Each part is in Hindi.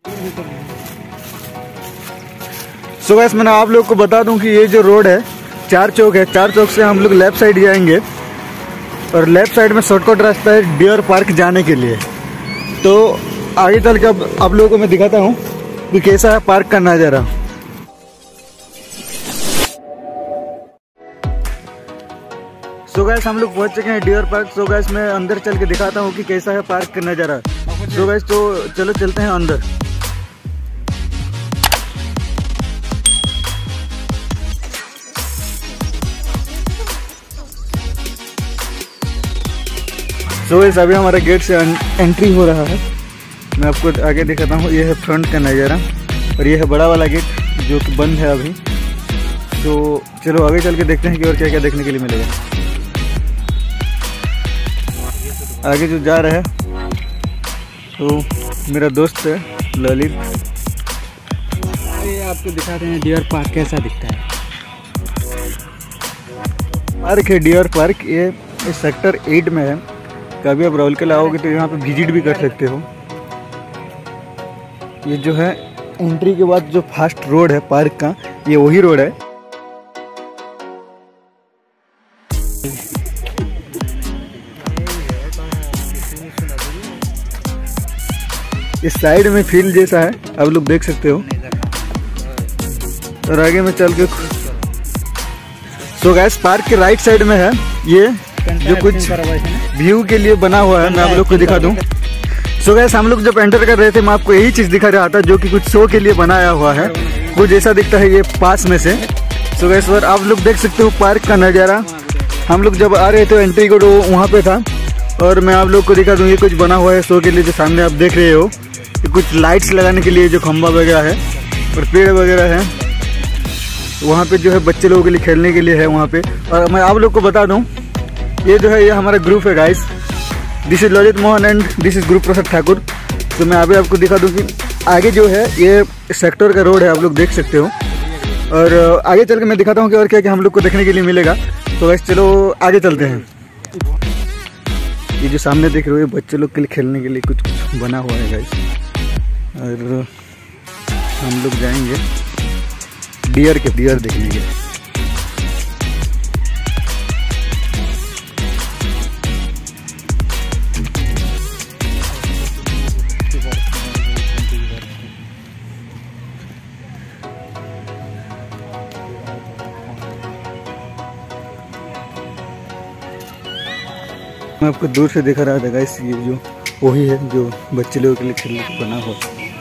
सो गाइस मैंने आप लोग को बता दूं कि ये जो रोड है 4 चौक है, 4 चौक से हम लोग लेफ्ट साइड जाएंगे और लेफ्ट साइड में शॉर्टकट रास्ता है डियर पार्क जाने के लिए। तो आगे चल के अब आप लोगों को मैं दिखाता हूँ कि कैसा है पार्क का नज़ारा। सो गाइस हम लोग पहुंच चुके हैं डियर पार्क। सो गाइस मैं अंदर चल के दिखाता हूँ कि कैसा है पार्क का नज़ारा। सो गाइस तो चलो चलते हैं अंदर। सो गाइस अभी हमारा गेट से एंट्री हो रहा है। मैं आपको आगे दिखाता हूँ। ये है फ्रंट का नज़ारा और ये है बड़ा वाला गेट जो कि बंद है अभी। तो चलो आगे चल के देखते हैं कि और क्या क्या देखने के लिए मिलेगा। आगे जो जा रहा है तो मेरा दोस्त है ललित। ये आपको दिखाते हैं डियर पार्क कैसा दिखता है। पार्क है डियर पार्क, ये सेक्टर 8 में है। कभी आप राउरकेला आओगे तो यहाँ पे विजिट भी कर सकते हो। ये जो है एंट्री के बाद जो फर्स्ट रोड है पार्क का, ये वही रोड है। इस साइड में फील्ड जैसा है, आप लोग देख सकते हो। और आगे में चल के सो गाइस पार्क के राइट साइड में है ये जो कुछ व्यू के लिए बना हुआ है। मैं आप लोग को दिखा दूं। सो गाइस हम लोग जब एंटर कर रहे थे मैं आपको यही चीज दिखा रहा था जो कि कुछ शो के लिए बनाया हुआ है। कुछ ऐसा दिखता है ये पास में से। सो गाइस और आप लोग देख सकते हो पार्क का नज़ारा। हम लोग जब आ रहे थे एंट्री को तो वहाँ पे था। और मैं आप लोग को दिखा दूँ ये कुछ बना हुआ है शो के लिए जो सामने आप देख रहे हो। कुछ लाइट्स लगाने के लिए जो खंबा वगैरह है और पेड़ वगैरह है। वहाँ पे जो है बच्चे लोगों के लिए खेलने के लिए है वहाँ पे। और मैं आप लोग को बता दूँ ये जो है ये हमारा ग्रुप है guys. This is Lalit Mohan and this is Guru Prasad Thakur. तो मैं अभी आपको दिखा दूँ कि आगे जो है ये सेक्टर का रोड है, आप लोग देख सकते हो। और आगे चल के मैं दिखाता हूँ कि और क्या क्या हम लोग को देखने के लिए मिलेगा। तो गाइस चलो आगे चलते हैं। ये जो सामने देख रहे हो ये बच्चे लोग के लिए खेलने के लिए कुछ बना हुआ है गाइस। और हम लोग जाएंगे डियर देखने के। मैं आपको दूर से दिखा रहा था गाइस, ये जो वही है जो बच्चे लोगों के लिए खेलने को बना हुआ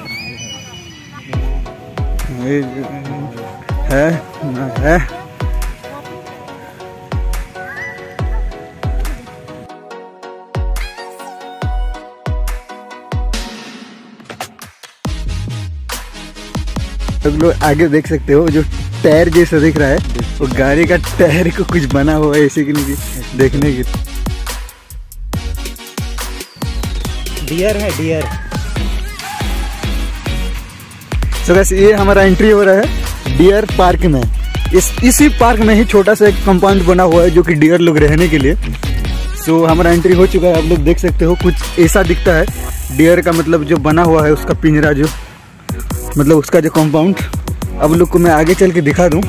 है। सब लोग आगे देख सकते हो जो टायर जैसा दिख रहा है वो गाड़ी का टायर को कुछ बना हुआ है इसी के लिए देखने की। डियर है डियर। तो वैसे ये हमारा एंट्री हो रहा है डियर पार्क में। इसी पार्क में ही छोटा सा एक कंपाउंड बना हुआ है जो कि डियर लोग रहने के लिए। सो हमारा एंट्री हो चुका है, आप लोग देख सकते हो कुछ ऐसा दिखता है। डियर का मतलब जो बना हुआ है उसका पिंजरा, जो मतलब उसका जो कंपाउंड। अब लोग को मैं आगे चल के दिखा दूं।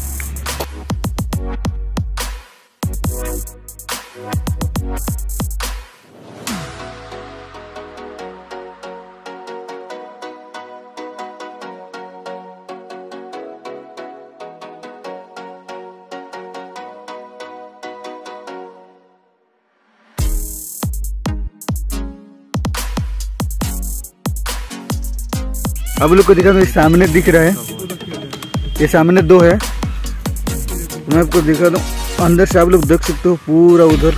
अब लोग को दिखा दो, सामने दिख रहा है, ये सामने 2 है। मैं आपको दिखा दूं अंदर से, आप लोग देख सकते हो पूरा उधर।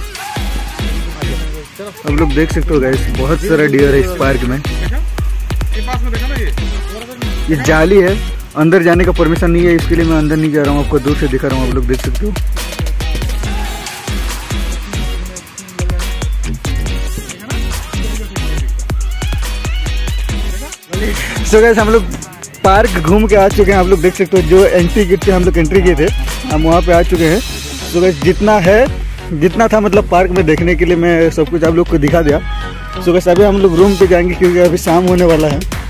आप लोग देख सकते हो गाइस बहुत सारा डियर है इस पार्क में। ये जाली है, अंदर जाने का परमिशन नहीं है, इसके लिए मैं अंदर नहीं जा रहा हूँ। आपको दूर से दिखा रहा हूँ, आप लोग देख सकते हो। सो गाइस हम लोग पार्क घूम के आ चुके हैं। आप लोग देख सकते हो जो एंट्री गेट से हम लोग एंट्री किए थे, हम वहाँ पे आ चुके हैं। सो गाइस जितना था मतलब पार्क में देखने के लिए मैं सब कुछ आप लोग को दिखा दिया। सो गाइस अभी हम लोग रूम पे जाएंगे क्योंकि अभी शाम होने वाला है।